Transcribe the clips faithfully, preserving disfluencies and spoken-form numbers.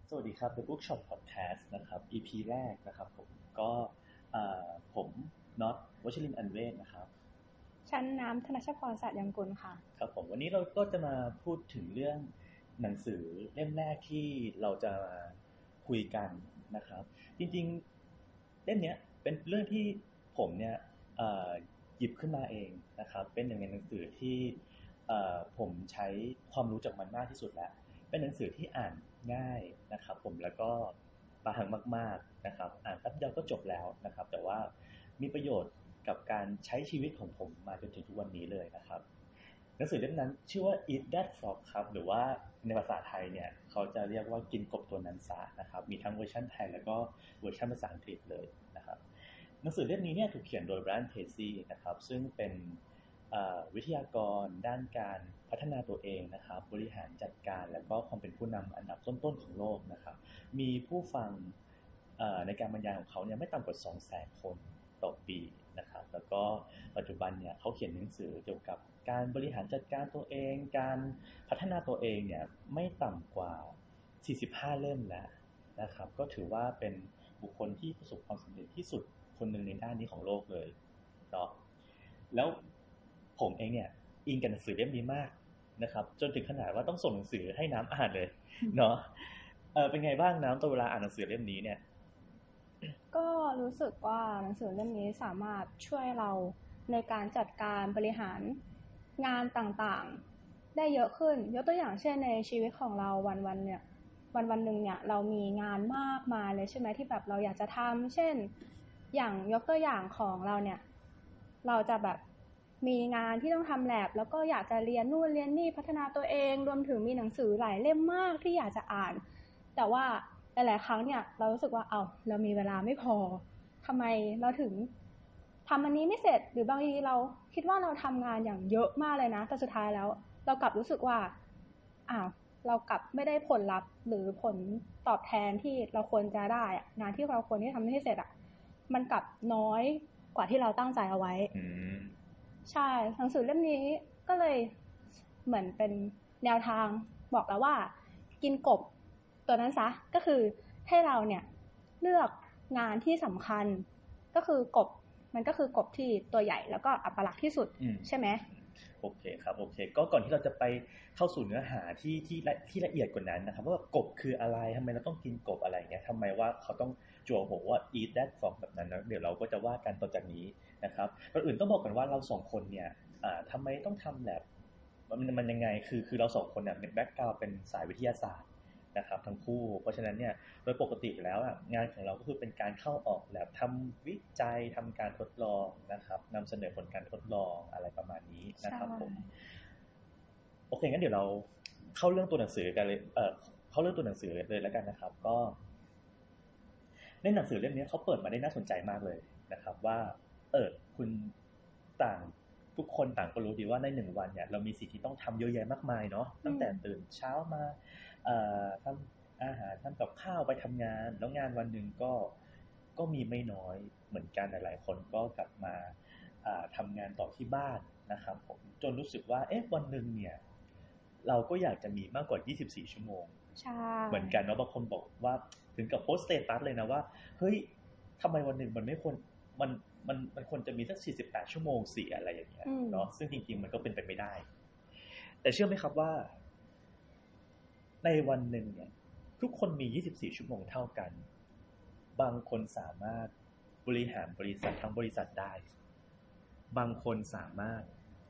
สวัสดีครับ The Bookshop Podcast นะครับ อี พี แรกนะครับผมก็ผมน็อตวชรินทร์อันเวศนะครับชั้นน้ำธนชพรศาสตร์ยังกุลค่ะครับผมวันนี้เราก็จะมาพูดถึงเรื่องหนังสือเล่มแรกที่เราจะมาคุยกันนะครับจริงๆเล่มนี้เป็นเรื่องที่ผมเนี่ยหยิบขึ้นมาเองนะครับเป็นหนึ่งในหนังสือที่ผมใช้ความรู้จากมันมากที่สุดแล้วเป็นหนังสือที่อ่านง่ายนะครับผมแล้วก็บางมากๆนะครับอ่านแป๊บเดียวก็จบแล้วนะครับแต่ว่ามีประโยชน์กับการใช้ชีวิตของผมมาจนถึงทุกวันนี้เลยนะครับหนังสือเล่มนั้นชื่อว่า Eat That Frog ครับหรือว่าในภาษาไทยเนี่ยเขาจะเรียกว่ากินกบตัวนั้นซะนะครับมีทั้งเวอร์ชันไทยแล้วก็เวอร์ชันภาษาอังกฤษเลยนะครับหนังสือเล่มนี้เนี่ยถูกเขียนโดย Brian Tracy นะครับซึ่งเป็นวิทยากรด้านการพัฒนาตัวเองนะครับบริหารจัดการแล้วก็ความเป็นผู้นำอันดับต้นๆของโลกนะครับมีผู้ฟังในการบรรยายของเขาเนี่ยไม่ต่ำกว่า สองแสน คนต่อปีนะครับแล้วก็ปัจจุบันเนี่ยเขาเขียนหนังสือเกี่ยวกับการบริหารจัดการตัวเองการพัฒนาตัวเองเนี่ยไม่ต่ำกว่าสี่สิบห้าเล่มแล้วนะครับก็ถือว่าเป็นบุคคลที่ประสบความสำเร็จที่สุดคนหนึ่งในด้านนี้ของโลกเลยเนาะแล้วผมเองเนี่ยอินกับหนังสือเล่มนี้มากนะครับจนถึงขนาดว่าต้องส่งหนังสือให้น้ำอ่านเลยเนาะเออเป็นไงบ้างน้ำตอนเวลาอ่านหนังสือเล่มนี้เนี่ยก็รู้สึกว่าหนังสือเล่มนี้สามารถช่วยเราในการจัดการบริหารงานต่างๆได้เยอะขึ้นยกตัวอย่างเช่นในชีวิตของเราวันๆเนี่ยวันๆหนึ่งเนี่ยเรามีงานมากมายเลยใช่ไหมที่แบบเราอยากจะทำเช่นอย่างยกตัวอย่างของเราเนี่ยเราจะแบบมีงานที่ต้องทำแลบแล้วก็อยากจะเรียนนู่นเรียนนี่พัฒนาตัวเองรวมถึงมีหนังสือหลายเล่มมากที่อยากจะอ่านแต่ว่าหลายๆครั้งเนี่ยเรารู้สึกว่าเอาเรามีเวลาไม่พอทำไมเราถึงทำอันนี้ไม่เสร็จหรือบางทีเราคิดว่าเราทำงานอย่างเยอะมากเลยนะแต่สุดท้ายแล้วเรากลับรู้สึกว่าอ้าวเรากลับไม่ได้ผลลัพธ์หรือผลตอบแทนที่เราควรจะได้งานที่เราควรที่ทำให้เสร็จอ่ะมันกลับน้อยกว่าที่เราตั้งใจเอาไว้ใช่หนังสือเล่มนี้ก็เลยเหมือนเป็นแนวทางบอกแล้วว่ากินกบตัวนั้นซะก็คือให้เราเนี่ยเลือกงานที่สำคัญก็คือกบมันก็คือกบที่ตัวใหญ่แล้วก็อัปลักษณ์ที่สุดใช่ไหมโอเคครับโอเคก็ก่อนที่เราจะไปเข้าสู่เนื้อหาที่ที่ที่ละเอียดกว่านั้นนะครับว่ากบคืออะไรทำไมเราต้องกินกบอะไรเงี้ยทำไมว่าเขาต้องจั่วหัวว่า eat that frog แบบนั้นนะเดี๋ยวเราก็จะว่ากันต่อจากนี้นะครับก่อนอื่นต้องบอกกันว่าเราสองคนเนี่ยอ่าทำไมต้องทำแลบมันมันยังไงคือคือเราสองคนเนี่ยเป็นแบ็คกราวด์เป็นสายวิทยาศาสตร์นะครับทั้งคู่เพราะฉะนั้นเนี่ยโดยปกติแล้วงานของเราก็คือเป็นการเข้าออกแลบทำวิจัยทำการทดลองนะครับนำเสนอผลการทดลองอะไรประมาณนี้นะครับผมโอเคงั้นเดี๋ยวเราเข้าเรื่องตัวหนังสือกันเลยเออเข้าเรื่องตัวหนังสือเลยแล้วกันนะครับก็ในหนังสือเล่มนี้เขาเปิดมาได้น่าสนใจมากเลยนะครับว่าเออคุณต่างทุกคนต่างก็รู้ดีว่าในหนึ่งวันเนี่ยเรามีสิ่งที่ต้องทำเยอะแยะมากมายเนาะตั้งแต่ตื่นเช้ามาทำอาหารทำกับข้าวไปทำงานแล้วงานวันหนึ่งก็ก็มีไม่น้อยเหมือนกันหลายๆคนก็กลับมาทำงานต่อที่บ้านนะครับผมจนรู้สึกว่าเอ๊ะวันหนึ่งเนี่ยเราก็อยากจะมีมากกว่ายี่สิบสี่ชั่วโมงเหมือนกันเนาะบางคนบอกว่าถึงกับโพสต์สเตตัสเลยนะว่าเฮ้ยทำไมวันหนึ่งมันไม่ควรมันมันมันควรจะมีสักสี่สิบแปดชั่วโมงเสียอะไรอย่างเงี้ยเนาะซึ่งจริงๆมันก็เป็นไปไม่ได้แต่เชื่อไหมครับว่าในวันหนึ่งเนี่ยทุกคนมียี่สิบสี่ชั่วโมงเท่ากันบางคนสามารถบริหารบริษัททั้งบริษัทได้บางคนสามารถ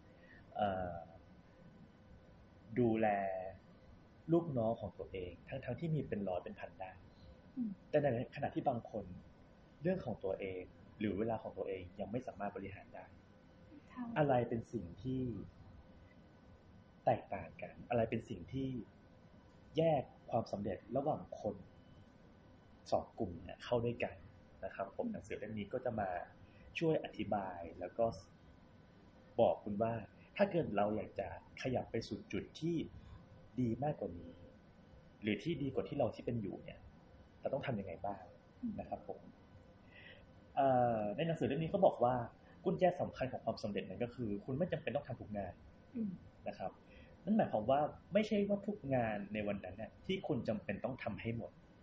ดูแลลูกน้องของตัวเองทั้งๆที่มีเป็นร้อยเป็นพันได้แต่ในขณะที่บางคนเรื่องของตัวเองหรือเวลาของตัวเองยังไม่สามารถบริหารได้อะไรเป็นสิ่งที่แตกต่างกันอะไรเป็นสิ่งที่แยกความสำเร็จระหว่างคนสองกลุ่มเนี่ยเข้าด้วยกันนะครับผมหนังสือเล่มนี้ก็จะมาช่วยอธิบายแล้วก็บอกคุณว่าถ้าเกิดเราอยากจะขยับไปสู่จุดที่ดีมากกว่านี้หรือที่ดีกว่าที่เราที่เป็นอยู่เนี่ยเราต้องทำยังไงบ้างนะครับผมในหนังสือเล่มนี้เขาบอกว่ากุญแจสำคัญของความสำเร็จนั้นก็คือคุณไม่จำเป็นต้องทำทุกงานนะครับนั่นหมายความว่าไม่ใช่ว่าทุกงานในวันนั้นเนี่ยที่คุณจำเป็นต้องทำให้หมด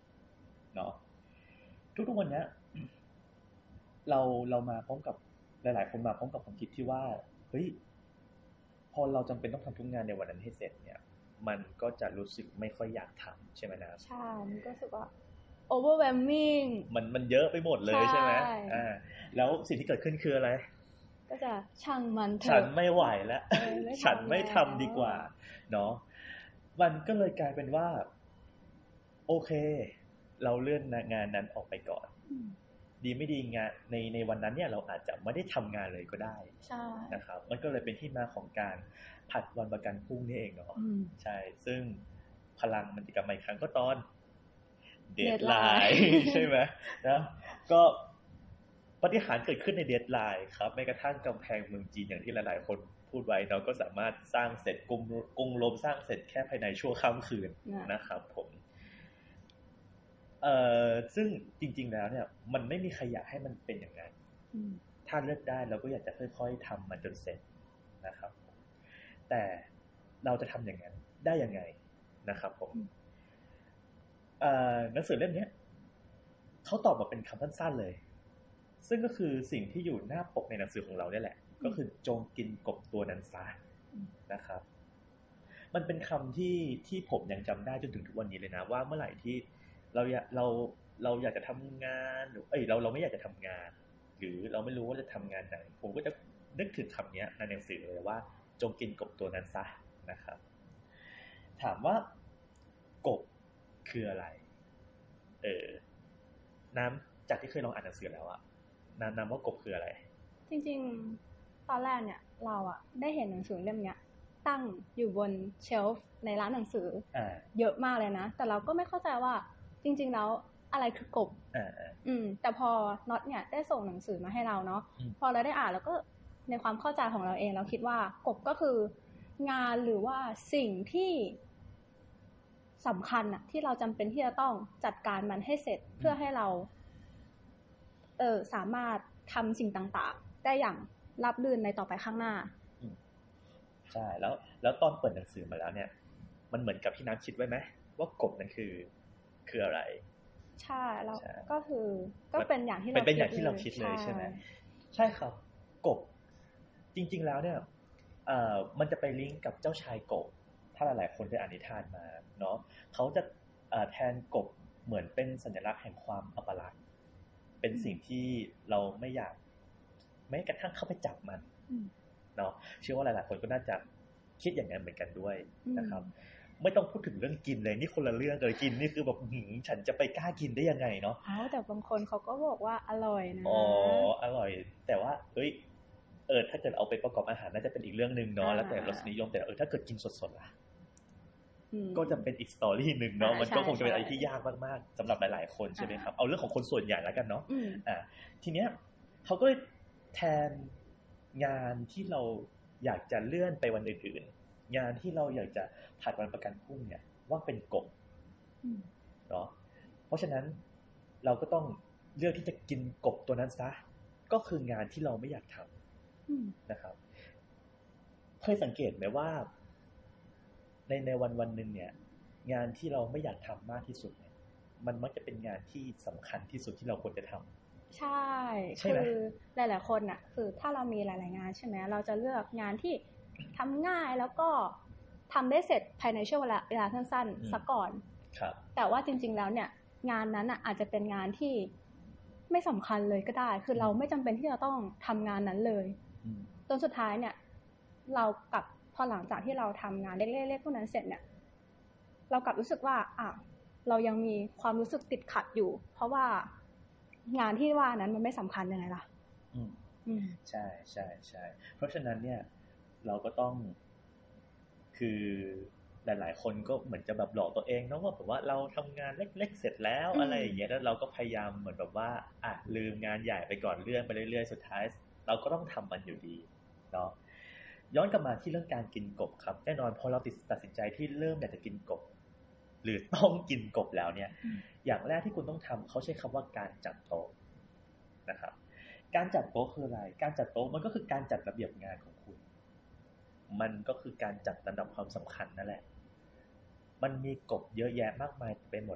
เนาะทุกๆวันเนี้ยเราเรามาพร้อมกับหลายๆคนมาพร้อมกับความคิดที่ว่าเฮ้ยพอเราจำเป็นต้องทำทุกงานในวันนั้นให้เสร็จเนี่ยมันก็จะรู้สึกไม่ค่อยอยากทำใช่ไหมนะใช่มันก็รู้สึกว่า overwhelming มันมันเยอะไปหมดเลยใช่ไหมอ่าแล้วสิ่งที่เกิดขึ้นคืออะไรก็จะช่างมันเถอะฉันไม่ไหวแล้วฉันไม่ทำดีกว่าเนาะมันก็เลยกลายเป็นว่าโอเคเราเลื่อนงานนั้นออกไปก่อนดีไม่ดีงานในในวันนั้นเนี่ยเราอาจจะไม่ได้ทำงานเลยก็ได้ใช่นะครับมันก็เลยเป็นที่มาของการผัดวันประกันพรุ่งนี่เองเนาะใช่ซึ่งพลังมันจะกลับมาอีกครั้งก็ตอนเดดไลน์ใช่ไหมนะก็ปาฏิหาริย์เกิดขึ้นในเดดไลน์ครับแม้กระทั่งกำแพงเมืองจีนอย่างที่หลายๆคนพูดไว้เราก็สามารถสร้างเสร็จกรุงกรุงโรมสร้างเสร็จแค่ภายในชั่วค่ำคืนนะครับผมเอ่อซึ่งจริงๆแล้วเนี่ยมันไม่มีใครอยากให้มันเป็นอย่างนั้นถ้าเลือกได้เราก็อยากจะค่อยๆทำมันจนเสร็จนะครับแต่เราจะทำอย่างนั้นได้ยังไงนะครับผมเอ่อหนังสือเล่มนี้เขาตอบมาเป็นคำสั้นๆเลยซึ่งก็คือสิ่งที่อยู่หน้าปกในหนังสือของเราเนี่ยแหละก็คือจงกินกบตัวนั้นซะนะครับมันเป็นคำที่ที่ผมยังจำได้จนถึงทุกวันนี้เลยนะว่าเมื่อไหร่ที่เราอยากเราเราอยากจะทำงานหรือเอ้ยเราเราไม่อยากจะทำงานหรือเราไม่รู้ว่าจะทำงานไหนผมก็จะนึกถึงคำนี้ในหนังสือเลยว่าจงกินกบตัวนั้นซะนะครับถามว่ากบคืออะไรเออน้ำจากที่เคยลองอ่านหนังสือแล้วอะน้ำน้ำว่ากบคืออะไรจริงๆตอนแรกเนี่ยเราอะได้เห็นหนังสือเล่มเนี้ยตั้งอยู่บนเชลฟ์ในร้านหนังสือเยอะมากเลยนะแต่เราก็ไม่เข้าใจว่าจริงๆแล้วอะไรคือกบอืมแต่พอน็อตเนี่ยได้ส่งหนังสือมาให้เราเนาะพอเราได้อ่านแล้วก็ในความเข้าใจของเราเองเราคิดว่ากบก็คืองานหรือว่าสิ่งที่สำคัญอะที่เราจำเป็นที่จะต้องจัดการมันให้เสร็จเพื่อให้เราเออสามารถทำสิ่งต่างๆได้อย่างราบรื่นในต่อไปข้างหน้าใช่แล้วแล้วตอนเปิดหนังสือมาแล้วเนี่ยมันเหมือนกับที่น้ำคิดไว้ไหมว่ากบนั่นคือคืออะไรใช่แล้วก็คือก็เป็นอย่างที่เราเป็นอย่างที่เราคิดเลยใช่ไหมใช่ครับกบจริงๆแล้วเนี่ยเอ่อมันจะไปลิงก์กับเจ้าชายกบถ้าหลายๆคนได้อ่านนิทานมาเนาะเขาจะแทนกบเหมือนเป็นสัญลักษณ์แห่งความอัปลักษณ์เป็นสิ่งที่เราไม่อยากแม้กระทั่งเข้าไปจับมันเนาะเชื่อว่าหลายๆคนก็น่าจะคิดอย่างนั้นเหมือนกันด้วยนะครับไม่ต้องพูดถึงเรื่องกินเลยนี่คนละเรื่องเลยกินนี่คือแบบฉันจะไปกล้ากินได้ยังไงเนาะอ้าวแต่บางคนเขาก็บอกว่าอร่อยนะอ๋ออร่อยแต่ว่าเฮ้ยเออถ้าเกิดเอาไปประกอบอาหารน่าจะเป็นอีกเรื่องนึงเนาะแล้วแต่รสนิยมแต่เออถ้าเกิดกินสดๆล่ะก็จะเป็นอีกสตอรี่นึงเนาะมันก็คงจะเป็นอะไรที่ยากมากๆสำหรับหลายๆคนใช่ไหมครับเอาเรื่องของคนส่วนใหญ่แล้วกันเนาะอ่าทีเนี้ยเขาก็เลยแทนงานที่เราอยากจะเลื่อนไปวันอื่นๆงานที่เราอยากจะผัดวันประกันพรุ่งเนี่ยว่าเป็นกบเนาะเพราะฉะนั้นเราก็ต้องเลือกที่จะกินกบตัวนั้นซะก็คืองานที่เราไม่อยากทำนะครับเคยสังเกตไหมว่าในในวันวันหนึ่งเนี่ยงานที่เราไม่อยากทำมากที่สุดเนี่ยมันมักจะเป็นงานที่สำคัญที่สุดที่เราควรจะทำใช่คือหลายๆคนน่ะคือถ้าเรามีหลายๆงานใช่ไหมเราจะเลือกงานที่ทำง่ายแล้วก็ทำได้เสร็จภายในช่วงเวลาเวลาสั้นๆสักก่อนแต่ว่าจริงๆแล้วเนี่ยงานนั้นอ่ะอาจจะเป็นงานที่ไม่สำคัญเลยก็ได้คือเราไม่จำเป็นที่จะต้องทำงานนั้นเลยจนสุดท้ายเนี่ยเรากลับพอหลังจากที่เราทำงานเล็กๆพวกนั้นเสร็จเนี่ยเรากลับรู้สึกว่าอ่ะเรายังมีความรู้สึกติดขัดอยู่เพราะว่างานที่ว่านั้นมันไม่สำคัญยังไงล่ะอืมอืมใช่ใช่ใช่เพราะฉะนั้นเนี่ยเราก็ต้องคือหลายๆคนก็เหมือนจะแบบหลอกตัวเองเนาะว่าแบบว่าเราทำงานเล็กๆเสร็จแล้วอะไรอย่างเงี้ยแล้วเราก็พยายามเหมือนแบบว่าอ่ะลืมงานใหญ่ไปก่อนเลื่อนไปเรื่อยๆสุดท้ายเราก็ต้องทำมันอยู่ดีเนาะย้อนกลับมาที่เรื่องการกินกบครับแน่นอนพอเราตัดสินใจที่เริ่มอยากจะกินกบหรือต้องกินกบแล้วเนี่ยอย่างแรกที่คุณต้องทำเขาใช้คำว่าการจัดโต๊ะนะครับการจัดโต๊ะคืออะไรการจัดโต๊ะมันก็คือการจัดระเบียบงานของคุณมันก็คือการจัดลำดับความสำคัญนั่นแหละมันมีกบเยอะแยะมากมายไปหมดนะครับ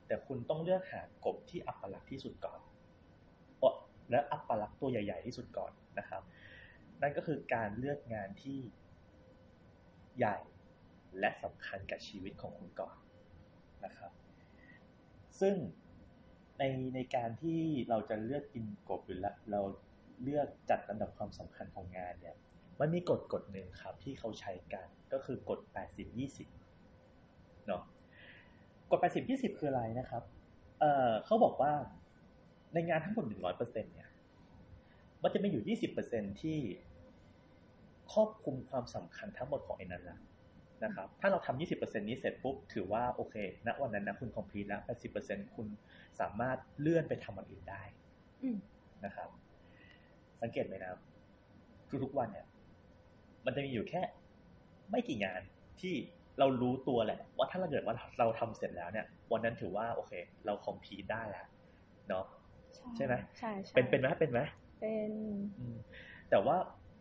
แต่คุณต้องเลือกหากบที่อัปลักษณ์ที่สุดก่อนและอัปลักษณ์ตัวใหญ่ๆที่สุดก่อนนะครับนั่นก็คือการเลือกงานที่ใหญ่และสำคัญกับชีวิตของคุณก่อนนะครับซึ่งในในการที่เราจะเลือกกินกบหรือเราเลือกจัดลำดับความสำคัญของงานเนี่ยมันมีกฎกฎหนึ่งครับที่เขาใช้กันก็คือกฎ แปดสิบ ยี่สิบ เนาะกฎ แปดสิบ ยี่สิบ คืออะไรนะครับเอ่อเขาบอกว่าในงานทั้งหมด หนึ่งร้อยเปอร์เซ็นต์ เนี่ยมันจะมีอยู่ ยี่สิบเปอร์เซ็นต์ ที่ครอบคลุมความสำคัญทั้งหมดของไอ้นั้นละนะครับถ้าเราทำ ยี่สิบเปอร์เซ็นต์ นี้เสร็จปุ๊บถือว่าโอเคณวันนั้นนะคุณ complete แล้ว แปดสิบเปอร์เซ็นต์ คุณสามารถเลื่อนไปทำอันอื่นได้นะครับสังเกตไหมนะครับทุกๆวันเนี่ยมันจะมีอยู่แค่ไม่กี่งานที่เรารู้ตัวแหละว่าถ้าเราเกิดว่าเราทำเสร็จแล้วเนี่ยวันนั้นถือว่าโอเคเรา complete ได้แล้วเนาะใช่ไหมใช่ใช่เป็นเป็นไหมเป็นไหมเป็นแต่ว่า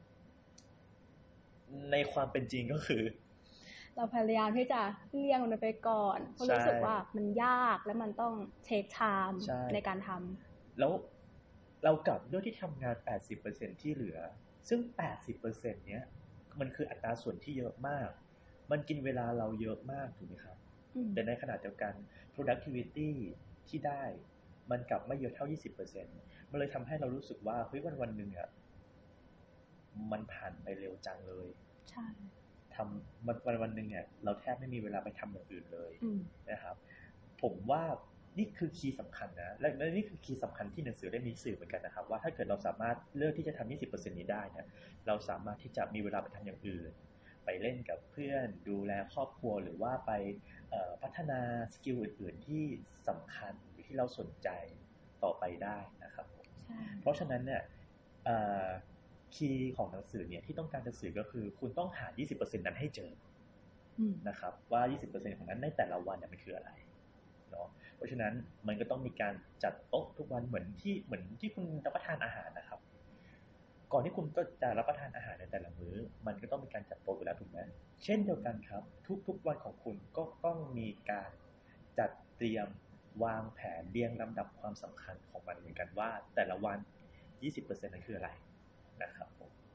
ในความเป็นจริงก็คือเราพยายามที่จะเลี่ยงมันไปก่อนเพราะรู้สึกว่ามันยากและมันต้องเทคไทม์ในการทำแล้วเรากลับเลือกที่ทำงาน แปดสิบเปอร์เซ็นต์ ที่เหลือซึ่ง แปดสิบเปอร์เซ็นต์ เนี้ยมันคืออัตราส่วนที่เยอะมากมันกินเวลาเราเยอะมากถูกไหมครับแต่ในขณะเดียวกัน productivity ที่ได้มันกลับไม่เยอะเท่า ยี่สิบเปอร์เซ็นต์ มันเลยทำให้เรารู้สึกว่าเฮ้ยวันวันหนึ่งอ่ะมันผ่านไปเร็วจังเลยใช่ทำวันวันวันหนึ่งเนี่ยเราแทบไม่มีเวลาไปทำอย่างอื่นเลยนะครับผมว่านี่คือคีย์สำคัญนะและนี่คือคีย์สำคัญที่หนังสือได้มีสื่อเหมือนกันนะครับว่าถ้าเกิดเราสามารถเลือกที่จะทำ ยี่สิบเปอร์เซ็นต์ นี้ได้เนี่ยเราสามารถที่จะมีเวลาไปทำอย่างอื่นไปเล่นกับเพื่อนดูแลครอบครัวหรือว่าไปพัฒนาสกิลอื่นๆที่สำคัญหรือที่เราสนใจต่อไปได้นะครับเพราะฉะนั้นเนี่ยคีย์ของหนังสือเนี่ยที่ต้องการจะสื่อก็คือคุณต้องหา ยี่สิบเปอร์เซ็นต์ นั้นให้เจอนะครับว่า ยี่สิบเปอร์เซ็นต์ ของนั้นในแต่ละวันเนี่ยมันคืออะไรเนาะเพราะฉะนั้นมันก็ต้องมีการจัดโต๊ะทุกวันเหมือนที่เหมือนที่คุณรับประทานอาหารนะครับก่อนที่คุณก็จะรับประทานอาหารในแต่ละมื้อมันก็ต้องมีการจัดโต๊ะอยู่แล้วถูกไหมเช่นเดียวกันครับทุกๆวันของคุณก็ต้องมีการจัดเตรียมวางแผนเรียงลำดับความสำคัญของมันเหมือนกันว่าแต่ละวัน ยี่สิบเปอร์เซ็นต์ นั้นคืออะไรนะครับ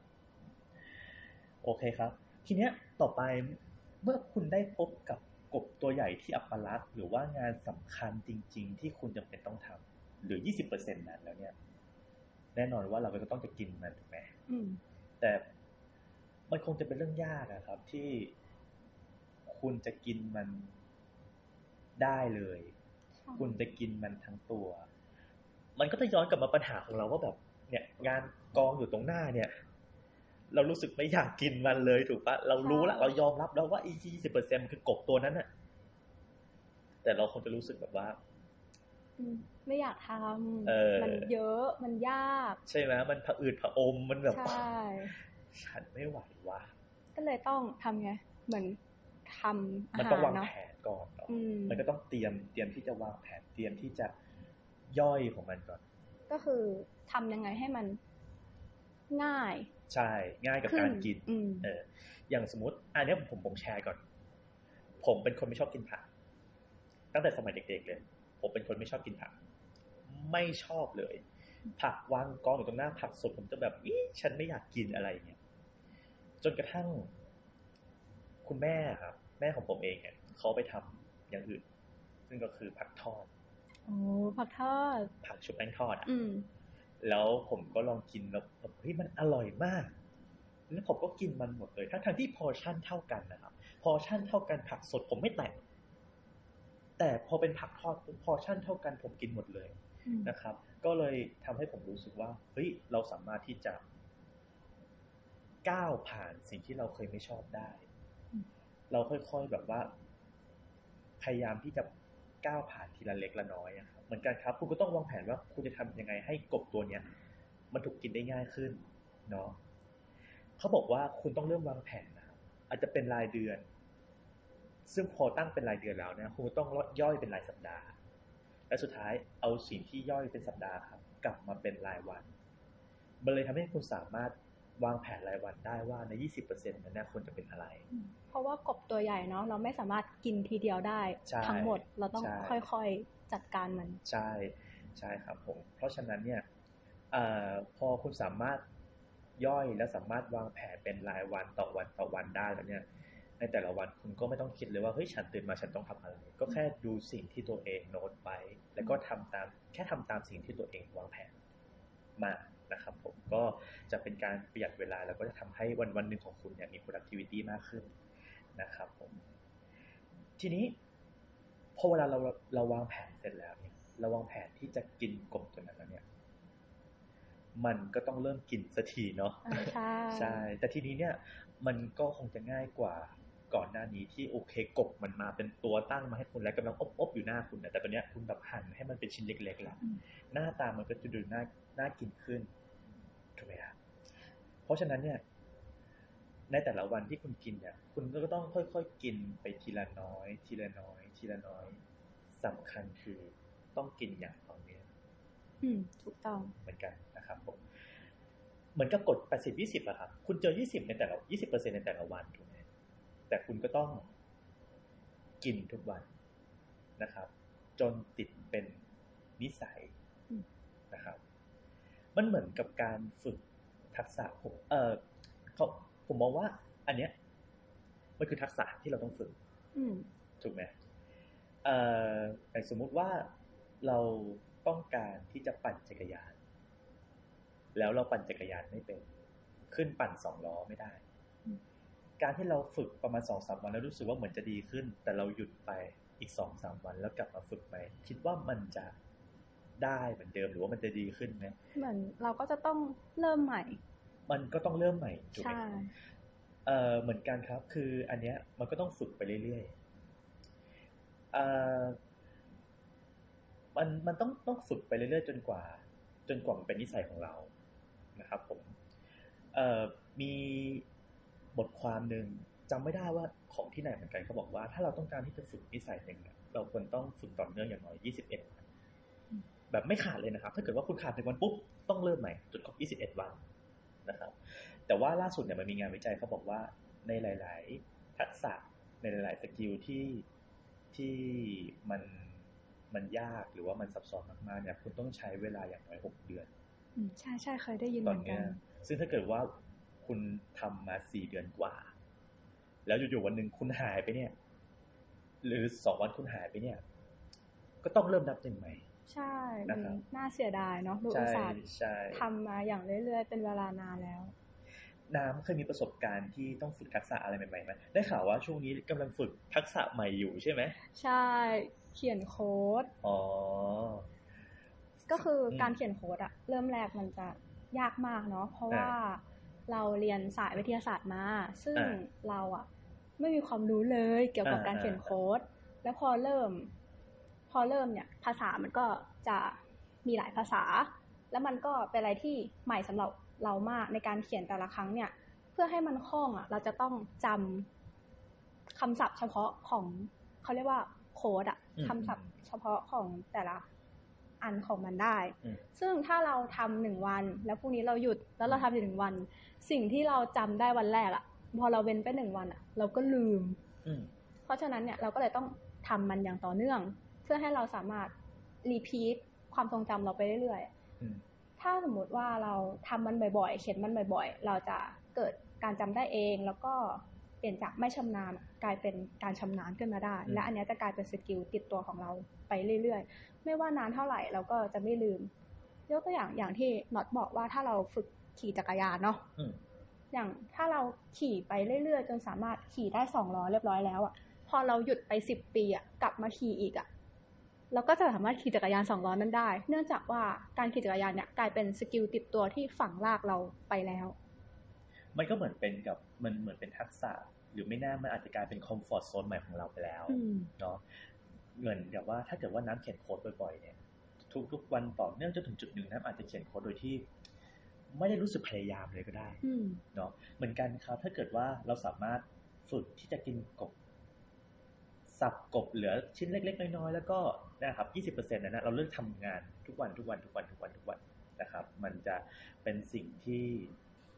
โอเคครับทีเนี้ยต่อไปเมื่อคุณได้พบกับกบตัวใหญ่ที่อัปลักษณ์หรือว่างานสำคัญจริงๆที่คุณจำเป็นต้องทำหรือ ยี่สิบเปอร์เซ็นต์ นั้นแล้วเนี่ยแน่นอนว่าเราก็ต้องจะกินมันถูกไหมแต่มันคงจะเป็นเรื่องยากนะครับที่คุณจะกินมันได้เลยคุณจะกินมันทั้งตัวมันก็จะย้อนกลับมาปัญหาของเราว่าแบบเนี่ยงานกองอยู่ตรงหน้าเนี่ยเรารู้สึกไม่อยากกินมันเลยถูกปะเรารู้แล้วเรายอมรับแล้วว่าอี ยี่สิบเปอร์เซ็นต์ มันคือกบตัวนั้นน่ะแต่เราคงจะรู้สึกแบบว่าไม่อยากทำมันเยอะมันยากใช่ไหมมันผะอืดผะอมมันแบบใช่ฉันไม่ไหวว่ะก็เลยต้องทำไงเหมือนทำอาหารเนาะมันต้องวางแผนก่อนเนาะมันก็ต้องเตรียมเตรียมที่จะวางแผนเตรียมที่จะย่อยของมันก่อนก็คือทำยังไงให้มันง่ายใช่ง่ายกับการกินเอออย่างสมมติอันนี้ผมผมแชร์ก่อนผมเป็นคนไม่ชอบกินผักตั้งแต่สมัยเด็กๆเลยผมเป็นคนไม่ชอบกินผักไม่ชอบเลยผักวางกองอยู่ตรงหน้าผักสดผมจะแบบอีฉันไม่อยากกินอะไรอย่างเงี้ยจนกระทั่งคุณแม่ครับแม่ของผมเองเนี่ยเขาไปทำอย่างอื่นซึ่งก็คือผักทอดโอ้ผักทอดผักชุบแป้งทอดอ่ะแล้วผมก็ลองกินแล้วแบบเฮ้ยมันอร่อยมากแล้วผมก็กินมันหมดเลยทั้งทั้งที่พอร์ชั่นเท่ากันนะครับพอร์ชั่นเท่ากันผักสดผมไม่แตะแต่พอเป็นผักทอดพอร์ชั่นเท่ากันผมกินหมดเลยนะครับก็เลยทำให้ผมรู้สึกว่าเฮ้ยเราสามารถที่จะก้าวผ่านสิ่งที่เราเคยไม่ชอบได้เราค่อยๆแบบว่าพยายามที่จะก้าวผ่านทีละเล็กละน้อยครับเหมือนกันครับคุณก็ต้องวางแผนว่าคุณจะทำยังไงให้กบตัวเนี้ยมันถูกกินได้ง่ายขึ้นเนาะเขาบอกว่าคุณต้องเริ่มวางแผนนะครับอาจจะเป็นรายเดือนซึ่งพอตั้งเป็นรายเดือนแล้วเนี่ยคุณต้องย่อยเป็นรายสัปดาห์และสุดท้ายเอาสิ่งที่ย่อยเป็นสัปดาห์ครับกลับมาเป็นรายวันมันเลยทำให้คุณสามารถวางแผนรายวันได้ว่าใน ยี่สิบเปอร์เซ็นต์ นั้นควรจะเป็นอะไรเพราะว่ากบตัวใหญ่เนาะเราไม่สามารถกินทีเดียวได้ทั้งหมดเราต้องค่อยๆจัดการมันใช่ใช่ครับผมเพราะฉะนั้นเนี่ยพอคุณสามารถย่อยและสามารถวางแผนเป็นรายวันต่อวันต่อวันได้แล้วเนี่ยในแต่ละวันคุณก็ไม่ต้องคิดเลยว่าเฮ้ยฉันตื่นมาฉันต้องทำอะไรก็แค่ดูสิ่งที่ตัวเองโน้ตไปแล้วก็ทำตามแค่ทำตามสิ่งที่ตัวเองวางแผนมานะครับผมก็จะเป็นการประหยัดเวลาแล้วก็จะทำให้วันวันหนึ่งของคุณเนี่ยมี productivity มากขึ้นนะครับผมทีนี้พอเวลาเราเราวางแผนเสร็จแล้วเนี่ยเราวางแผนที่จะกินกบตัวนั้นแล้วเนี่ยมันก็ต้องเริ่มกินสักทีเนาะใช่ใช่แต่ทีนี้เนี่ยมันก็คงจะง่ายกว่าก่อนหน้านี้ที่โอเคกบมันมาเป็นตัวตั้งมาให้คุณแล้วกำลังอบๆอยู่หน้าคุณนะแต่ตอนนี้คุณแบบหั่นให้มันเป็นชิ้นเล็กๆแล้วหน้าตามันก็จะดูน่าน่ากินขึ้นถูกไหมครับเพราะฉะนั้นเนี่ยในแต่ละวันที่คุณกินเนี่ยคุณก็ต้องค่อยๆกินไปทีละน้อยทีละน้อยทีละน้อยสำคัญคือต้องกินอย่างต่อเนื่องอืมถูกต้องเหมือนกันนะครับผมเหมือนกับกฎ แปดสิบ ยี่สิบ อะครับคุณเจอยี่สิบในแต่ละ ยี่สิบเปอร์เซ็นต์ ในแต่ละวันถูกไหมแต่คุณก็ต้องกินทุกวันนะครับจนติดเป็นนิสัยนะครับมันเหมือนกับการฝึกทักษะผมเออเขาผมมองว่าอันเนี้ยมันคือทักษะที่เราต้องฝึกถูกไหมเอ่อแต่สมมุติว่าเราต้องการที่จะปั่นจักรยานแล้วเราปั่นจักรยานไม่เป็นขึ้นปั่นสองล้อไม่ได้การที่เราฝึกประมาณ สองถึงสาม วันแล้วรู้สึกว่าเหมือนจะดีขึ้นแต่เราหยุดไปอีก สองถึงสาม วันแล้วกลับมาฝึกใหม่คิดว่ามันจะได้เหมือนเดิมหรือว่ามันจะดีขึ้นไหมเหมือนเราก็จะต้องเริ่มใหม่มันก็ต้องเริ่มใหม่ถูกไหมเอ่อเหมือนกันครับคืออันเนี้ยมันก็ต้องฝึกไปเรื่อยๆเอ่อมันมันต้องต้องฝึกไปเรื่อยๆจนกว่าจนกว่ามันเป็นนิสัยของเรานะครับผมเอ่อมีบทความหนึ่งจำไม่ได้ว่าของที่ไหนเหมือนกันเขาบอกว่าถ้าเราต้องการที่จะฝึกนิสัยหนึ่งเราควรต้องฝึกต่อเนื่องอย่างน้อยยี่สิบเอ็ดวันแบบไม่ขาดเลยนะครับถ้าเกิดว่าคุณขาดหนึ่งวันปุ๊บต้องเริ่มใหม่จนครบยี่สิบเอ็ดวันนะครับแต่ว่าล่าสุดเนี่ยมันมีงานวิจัยเขาบอกว่าในหลายๆทักษะในหลายๆสกิลที่ที่มันมันยากหรือว่ามันซับซ้อนมากๆเนี่ยคุณต้องใช้เวลาอย่างน้อยหกเดือนอืมใช่ๆเคยได้ยินเหมือนกันซึ่งถ้าเกิดว่าคุณทำมาสี่เดือนกว่าแล้วอยู่ๆวันนึงคุณหายไปเนี่ยหรือสองวันคุณหายไปเนี่ยก็ต้องเริ่มนับหนึ่งใหม่ใช่น่าเสียดายเนาะดูอุตส่าห์ทำมาอย่างเรื่อยๆเป็นเวลานานแล้วน้ำเคยมีประสบการณ์ที่ต้องฝึกทักษะอะไรใหม่ๆไหมได้ข่าวว่าช่วงนี้กำลังฝึกทักษะใหม่อยู่ใช่ไหมใช่เขียนโค้ดอ๋อก็คือการเขียนโค้ดอะเริ่มแรกมันจะยากมากเนาะเพราะว่าเราเรียนสายวิทยาศาสตร์มาซึ่งเราอะไม่มีความรู้เลยเกี่ยวกับการเขียนโค้ดแล้วพอเริ่มพอเริ่มเนี่ยภาษามันก็จะมีหลายภาษาแล้วมันก็เป็นอะไรที่ใหม่สำหรับเรามากในการเขียนแต่ละครั้งเนี่ยเพื่อให้มันคล่องอ่ะเราจะต้องจำคำศัพท์เฉพาะของเขาเรียกว่าโค้ดอ่ะคำศัพท์เฉพาะของแต่ละอันของมันได้ซึ่งถ้าเราทำหนึ่งวันแล้วพรุ่งนี้เราหยุดแล้วเราทำอีกหนึ่งวันสิ่งที่เราจำได้วันแรกอ่ะพอเราเว้นไปหนึ่งวันอ่ะเราก็ลืมเพราะฉะนั้นเนี่ยเราก็เลยต้องทำมันอย่างต่อเนื่องเพื่อให้เราสามารถรีพีทความทรงจำเราไปเรื่อยๆถ้าสมมุติว่าเราทำมันบ่อยๆเขียนมันบ่อยๆเราจะเกิดการจำได้เองแล้วก็เปลี่ยนจากไม่ชำนาญกลายเป็นการชำนาญขึ้นมาได้และอันนี้จะกลายเป็นสกิลติดตัวของเราไปเรื่อยๆไม่ว่านานเท่าไหร่เราก็จะไม่ลืมยกตัวอย่างอย่างที่น็อตบอกว่าถ้าเราฝึกขี่จักรยานเนาะอย่างถ้าเราขี่ไปเรื่อยๆจนสามารถขี่ได้สองล้อเรียบร้อยแล้วอ่ะพอเราหยุดไปสิบปีอ่ะกลับมาขี่อีกอ่ะเราก็จะสามารถขี่จักรยานสองล้อนั้นได้เนื่องจากว่าการขี่จักรยานเนี่ยกลายเป็นสกิลติดตัวที่ฝังรากเราไปแล้วมันก็เหมือนเป็นกับมันเหมือนเป็นทักษะหรือไม่น่ามันอาจจะกลายเป็นคอมฟอร์ตโซนใหม่ของเราไปแล้วเนาะเหมือนกับว่าถ้าเกิดว่าน้ำเขียนโค้ดบ่อยๆเนี่ยทุกๆวันต่อเนื่องจนถึงจุดหนึ่งน้ำอาจจะเขียนโค้ดโดยที่ไม่ได้รู้สึกพยายามเลยก็ได้เนาะเหมือนกันครับถ้าเกิดว่าเราสามารถฝึกที่จะกินกบสับกบเหลือชิ้นเล็กๆน้อยๆแล้วก็นะครับ ยี่สิบเปอร์เซ็นต์ นั้นนะเราเลือกทำงานทุกวันทุกวันทุกวันทุกวันทุกวันนะครับมันจะเป็นสิ่งที่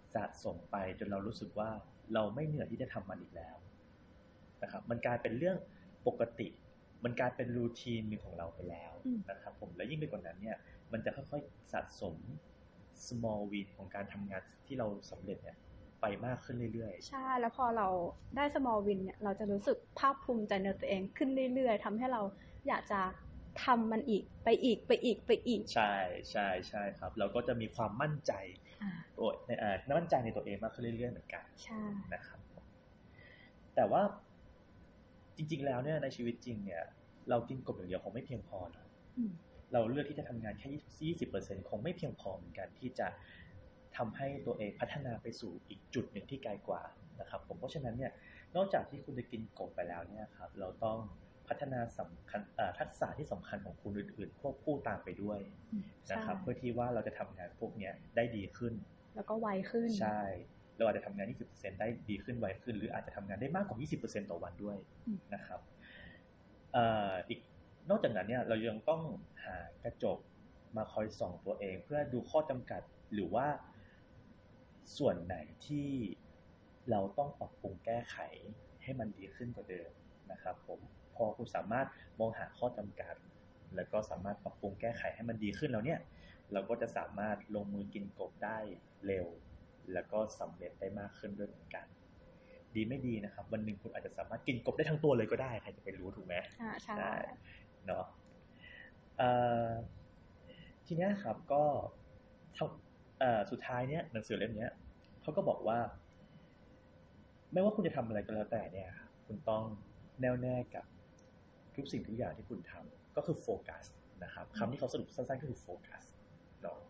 สะสมไปจนเรารู้สึกว่าเราไม่เหนื่อยที่จะทำมันอีกแล้วนะครับมันกลายเป็นเรื่องปกติมันกลายเป็นรูทีนของเราไปแล้วนะครับผมและยิ่งไปกว่านั้นเนี่ยมันจะค่อยๆสะสม small win ของการทำงานที่เราสำเร็จเนี่ยไปมากขึ้นเรื่อยๆใช่แล้วพอเราได้ small win เนี่ยเราจะรู้สึกภาคภูมิใจในตัวเองขึ้นเรื่อยๆทำให้เราอยากจะทำมันอีกไปอีกไปอีกไปอีกใช่ใช่ใช่ครับเราก็จะมีความมั่นใจตัวเอ่อมั่นใจในตัวเองมากขึ้นเรื่อยๆเหมือนกันนะครับแต่ว่าจริงๆแล้วเนี่ยในชีวิตจริงเนี่ยเรากินกบอย่างเดียวคงไม่เพียงพอนะเราเลือกที่จะทำงานแค่ ยี่สิบเปอร์เซ็นต์ คงไม่เพียงพอเหมือนกันที่จะทำให้ตัวเองพัฒนาไปสู่อีกจุดหนึ่งที่ไกลกว่านะครับผมเพราะฉะนั้นเนี่ยนอกจากที่คุณจะกินกบไปแล้วเนี่ยครับเราต้องพัฒนาสำคัญทักษะที่สำคัญของคุณอื่นๆควบคู่ตามไปด้วยนะครับเพื่อที่ว่าเราจะทำงานพวกนี้ได้ดีขึ้นแล้วก็ไวขึ้นใช่เราอาจจะทำงาน ยี่สิบเปอร์เซ็นต์ ได้ดีขึ้นไวขึ้นหรืออาจจะทำงานได้มากกว่า ยี่สิบเปอร์เซ็นต์ ต่อวันด้วยนะครับอีกนอกจากนั้นเนี่ยเรายังต้องหากระจกมาคอยส่องตัวเองเพื่อดูข้อจำกัดหรือว่าส่วนไหนที่เราต้องปรับปรุงแก้ไขให้มันดีขึ้นกว่าเดิมนะครับผมพอคุณสามารถมองหาข้อจำกัดแล้วก็สามารถปรับปรุงแก้ไขให้มันดีขึ้นแล้วเนี่ยเราก็จะสามารถลงมือกินกบได้เร็วแล้วก็สำเร็จได้มากขึ้นด้วยเหมือนกันดีไม่ดีนะครับวันหนึ่งคุณอาจจะสามารถกินกบได้ทั้งตัวเลยก็ได้ใครจะไปรู้ถูกไหมอ่าใช่เนาะทีนี้ครับก็สุดท้ายเนี่ยหนังสือเล่มนี้เขาก็บอกว่าไม่ว่าคุณจะทำอะไรก็แล้วแต่เนี่ยคุณต้องแน่วแน่กับทุกสิ่งทุกอย่างที่คุณทำก็คือโฟกัสนะครับคำที่เขาสรุปสั้นๆก็คือโฟกัสเนาะ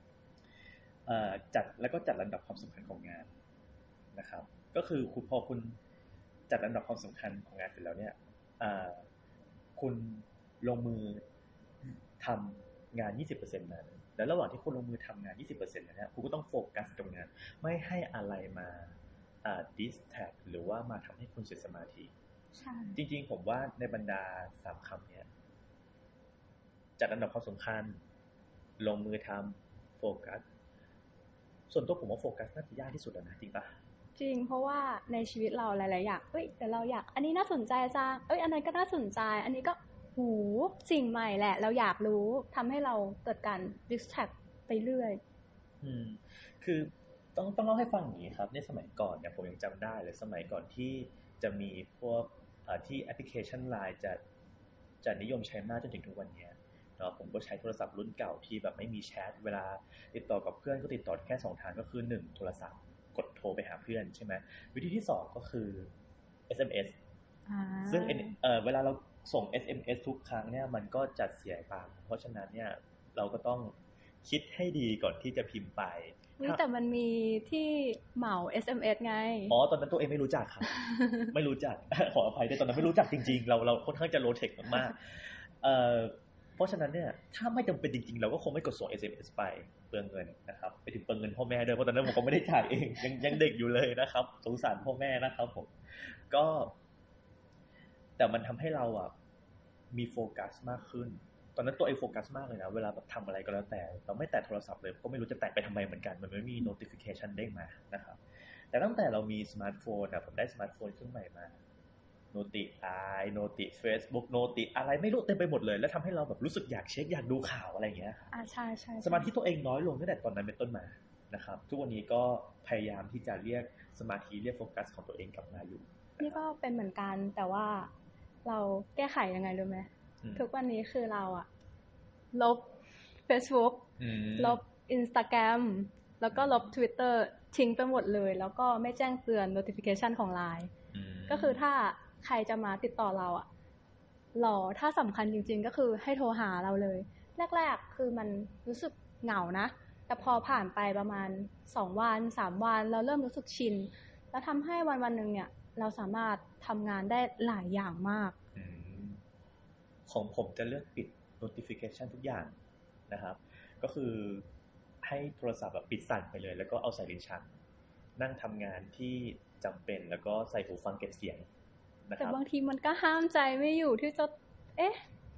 จัดแล้วก็จัดลำดับความสำคัญของงานนะครับก็คือคุณพอคุณจัดลำดับความสำคัญของงานเสร็จแล้วเนี่ยคุณลงมือทำงาน ยี่สิบเปอร์เซ็นต์ นั้นแล้วระหว่างที่คุณลงมือทำงาน ยี่สิบเปอร์เซ็นต์ นั้นเนี่ยคุณก็ต้องโฟกัสกับงานไม่ให้อะไรมาอ่า distract หรือว่ามาทำให้คุณเสียสมาธิใช่จริงๆผมว่าในบรรดาสามคำเนี้ยจัดลำดับความสำคัญลงมือทำโฟกัสส่วนตัวผมว่าโฟกัสน่าจะยากที่สุดแล้วนะจริงปะจริงเพราะว่าในชีวิตเราหลายๆอย่างเอ้ยแต่เราอยากอันนี้น่าสนใจจังเอ้ยอันนั้นก็น่าสนใจอันนี้ก็หูสิ่งใหม่แหละเราอยากรู้ทำให้เราเกิดการ distract ไปเรื่อยอืมคือต้องต้องเล่าให้ฟังอย่างนี้ครับในสมัยก่อนเนี่ยผมยังจำได้เลยสมัยก่อนที่จะมีพวกที่แอปพลิเคชัน ไลน์ จะจะนิยมใช้มากจนถึงทุกวันนี้เนาะผมก็ใช้โทรศัพท์รุ่นเก่าที่แบบไม่มีแชทเวลาติดต่อกับเพื่อนก็ติดต่อแค่สองทางก็คือหนึ่งโทรศัพท์กดโทรไปหาเพื่อนใช่ไหมวิธีที่สองก็คือ เอส เอ็ม เอส ซึ่งเอ่อเวลาเราส่ง เอส เอ็ม เอส ทุกครั้งเนี่ยมันก็จะเสียตังค์เพราะฉะนั้นเนี่ยเราก็ต้องคิดให้ดีก่อนที่จะพิมพ์ไปแต่มันมีที่เหมา เอส เอ็ม เอส ไงอ๋อตอนนั้นตัวเองไม่รู้จักครับ ไม่รู้จักขออภัยด้วยตอนนั้นไม่รู้จักจริงๆเราเราค่อนข้างจะโลเทคมากๆเอ่อเพราะฉะนั้นเนี่ยถ้าไม่จำเป็นจริงๆเราก็คงไม่กดส่ง เอส เอ็ม เอส ไปเปลืองเงินนะครับไปถึงเปลืองเงินพ่อแม่ด้วยเพราะตอนนั้นผมก็ไม่ได้จ่ายเองยังยังเด็กอยู่เลยนะครับสงสารพ่อแม่นะครับผมก็แต่มันทำให้เราอ่ะมีโฟกัสมากขึ้นตอนนั้นตัวเองโฟกัสมากเลยนะเวลาแบบทำอะไรก็แล้วแต่เราไม่แตะโทรศัพท์เลยก็ไม่รู้จะแตะไปทำไมเหมือนกันมันไม่มี notification เด้งมานะครับแต่ตั้งแต่เรามีสมาร์ทโฟนนะผมได้สมาร์ทโฟนเครื่องใหม่มาโนติไอโนติเฟซบุ๊กโนติอะไรไม่รู้เต็มไปหมดเลยแล้วทำให้เราแบบรู้สึกอยากเช็คอยากดูข่าวอะไรอย่างเงี้ยอ่าใช่ใช่สมาธิตัวเองน้อยลงตั้งแต่ตอนนั้นเป็นต้นมานะครับทุกวันนี้ก็พยายามที่จะเรียกสมาธิเรียกโฟกัสของตัวเองกลับมาอยู่นี่ก็เป็นเหมือนกันแต่ว่าเราแก้ไขยังไงรู้ไหมทุกวันนี้คือเราอะลบ Facebook ลบ Instagram แล้วก็ลบ Twitter ทิ้งไปหมดเลยแล้วก็ไม่แจ้งเตือน notification ของ ไลน์ ก็คือถ้าใครจะมาติดต่อเราอะหรอถ้าสำคัญจริงๆก็คือให้โทรหาเราเลยแรกๆคือมันรู้สึกเหงานะแต่พอผ่านไปประมาณสองวันสามวันเราเริ่มรู้สึกชินแล้วทำให้วันๆนึงเนี่ยเราสามารถทำงานได้หลายอย่างมากของผมจะเลือกปิด notification ทุกอย่างนะครับก็คือให้โทรศัพท์แบบปิดสั่นไปเลยแล้วก็เอาใส่ลิ้นชักนั่งทำงานที่จำเป็นแล้วก็ใส่หูฟังเก็บเสียงนะครับแต่บางทีมันก็ห้ามใจไม่อยู่ที่จะเอ๊ะ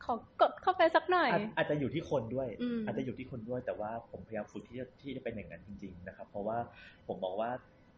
ขอกดเข้าไปสักหน่อยอาจอาจจะอยู่ที่คนด้วยอาจจะอยู่ที่คนด้วยแต่ว่าผมพยายามฝึกที่จะที่จะเป็นอย่างนั้นจริงๆนะครับเพราะว่าผมมองว่า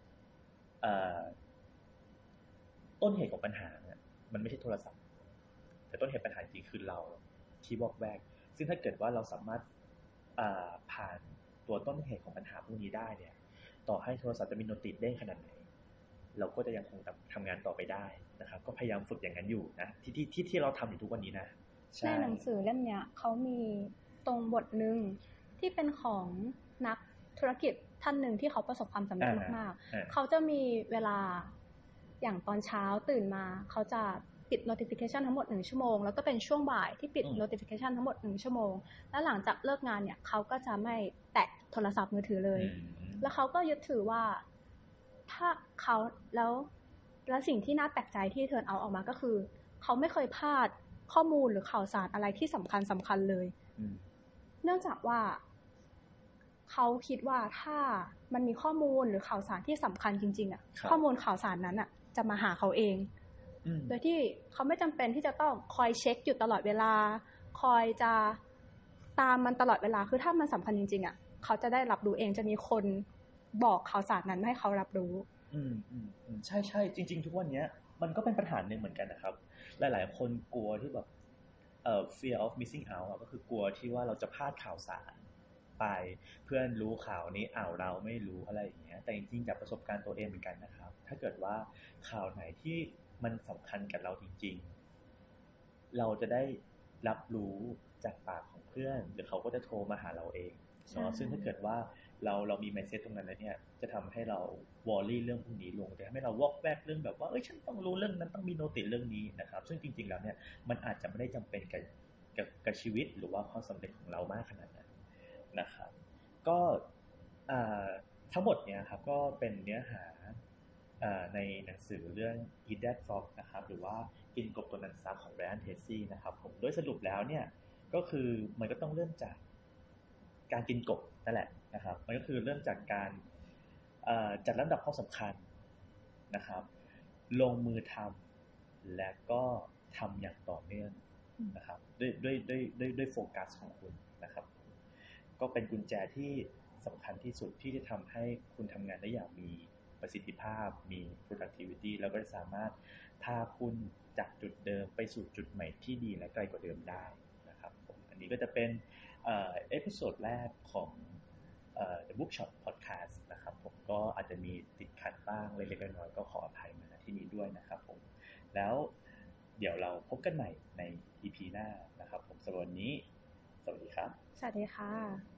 ต้นเหตุของปัญหาเนี่ยมันไม่ใช่โทรศัพท์แต่ต้นเหตุปัญหาจริงคือเราที่วอกแวกซึ่งถ้าเกิดว่าเราสามารถผ่านตัวต้นเหตุของปัญหาพวกนี้ได้เนี่ยต่อให้โทรศัพท์จะมีโนติสเด้งขนาดไหนเราก็จะยังคงทำงานต่อไปได้นะครับก็พยายามฝึกอย่างนั้นอยู่นะที่ที่ที่ที่เราทำอยู่ทุกวันนี้นะในหนังสือเล่มเนี้ยเขามีตรงบทหนึ่งที่เป็นของนักธุรกิจท่านหนึ่งที่เขาประสบความสำเร็จมากๆเขาจะมีเวลาอย่างตอนเช้าตื่นมาเขาจะปิด notification ทั้งหมดหนึ่งชั่วโมงแล้วก็เป็นช่วงบ่ายที่ปิด notification ทั้งหมดหนึ่งชั่วโมงแล้วหลังจากเลิกงานเนี่ยเขาก็จะไม่แตะโทรศัพท์มือถือเลยแล้วเขาก็ยึดถือว่าถ้าเขาแล้วแล้วสิ่งที่น่าแปลกใจที่เทิร์นเอาออกมาก็คือเขาไม่เคยพลาดข้อมูลหรือข่าวสารอะไรที่สำคัญสำคัญเลยเนื่องจากว่าเขาคิดว่าถ้ามันมีข้อมูลหรือข่าวสารที่สำคัญจริงๆอ่ะข้อมูลข่าวสารนั้นอ่ะจะมาหาเขาเองโดยที่เขาไม่จำเป็นที่จะต้องคอยเช็คอยู่ตลอดเวลาคอยจะตามมันตลอดเวลาคือถ้ามันสำคัญจริงๆอ่ะเขาจะได้รับรู้เองจะมีคนบอกข่าวสารนั้นให้เขารับรู้อืมอืมอืมใช่ใช่จริงๆทุกวันนี้มันก็เป็นปัญหาหนึ่งเหมือนกันนะครับหลายๆคนกลัวที่แบบเอ่อ fear of missing out ก็คือกลัวที่ว่าเราจะพลาดข่าวสารไปเพื่อนรู้ข่าวนี้อ้าวเราไม่รู้อะไรอย่างเงี้ยแต่จริงๆจากประสบการณ์ตัวเองเหมือนกันนะครับถ้าเกิดว่าข่าวไหนที่มันสำคัญกับเราจริงๆเราจะได้รับรู้จากปากของเพื่อนหรือเขาก็จะโทรมาหาเราเองเนาะซึ่งถ้าเกิดว่าเราเรามี mindset ตรงนั้นแล้วเนี่ยจะทำให้เราวอรี่เรื่องพวกนี้ลงจะทำให้เราวอกแวกเรื่องแบบว่าเอ้ยฉันต้องรู้เรื่องนั้นต้องมีโนติเรื่องนี้นะครับซึ่งจริงๆแล้วเนี่ยมันอาจจะไม่ได้จำเป็นกับกับกับชีวิตหรือว่าความสำเร็จของเรามากขนาดนั้นนะครับก็ทั้งหมดเนี่ยครับก็เป็นเนื้อหาในหนังสือเรื่อง Eat That Frog นะครับหรือว่ากินกบตัวนั้นซะของ Brian Tracy นะครับผมโดยสรุปแล้วเนี่ยก็คือมันก็ต้องเริ่มจากการกินกบนั่นแหละนะครับมันก็คือเริ่มจากการจัดลำดับความสำคัญนะครับลงมือทำและก็ทำอย่างต่อเนื่องนะครับด้วยด้วยด้วยด้วยด้วยโฟกัสของคุณนะครับก็เป็นกุญแจที่สำคัญที่สุดที่จะทำให้คุณทำงานได้อย่างมีประสิทธิภาพมี productivity แล้วก็สามารถพาคุณจากจุดเดิมไปสู่จุดใหม่ที่ดีและไกลกว่าเดิมได้นะครับผมอันนี้ก็จะเป็นเอพิโซดแรกของเอ่อ The Bookshop Podcast นะครับผมก็อาจจะมีติดขัดบ้างเล็กๆน้อยๆก็ขออภัยมาที่นี้ด้วยนะครับผมแล้วเดี๋ยวเราพบกันใหม่ใน อี พี หน้านะครับผมสำหรับวันนี้สวัสดีครับสวัสดีค่ะ